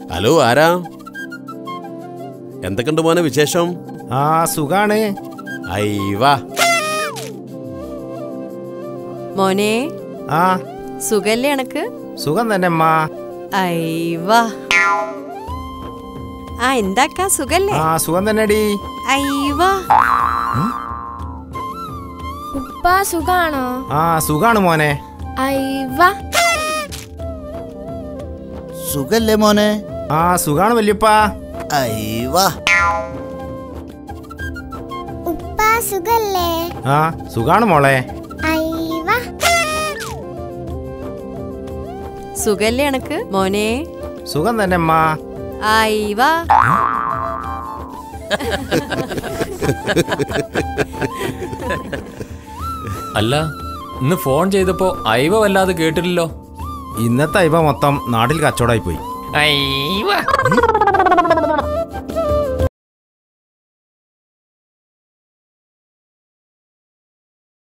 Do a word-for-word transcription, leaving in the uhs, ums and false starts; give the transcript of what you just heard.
Hello, ആരാ? എന്തൊക്കെയുണ്ട് മോനെ വിശേഷം? ആ സുഖാണ്. അയ്യവാ മോനെ. ആ സുഖല്ലേ എനക്ക്? സുഖം തന്നെ അമ്മ. അയ്യവാ. ആ എന്താക്കാ സുഖല്ലേ? ആ സുഖം തന്നെടി. അയ്യവാ. ഉപ്പ സുഖാണോ? ആ സുഖാണ് മോനെ. അയ്യവാ. സുഖല്ലേ മോനെ? ആ സുഖാണ് വല്യപ്പ. അയ്യവാ. ഉപ്പ സുഖല്ലേ? ആ സുഖാണ് മോളെ. അയ്യവാ. സുഖല്ലേ എനക്ക് മോനെ? സുഖം തന്നെ അമ്മ. അയ്യവാ. അല്ല, ഇന്ന് ഫോൺ ചെയ്തപ്പോ ഐവ വല്ലാതെ കേട്ടില്ലല്ലോ. ഇന്നത്തെ ഐവ മൊത്തം നാട്ടിൽ കച്ചവടമായി പോയി. ഐവ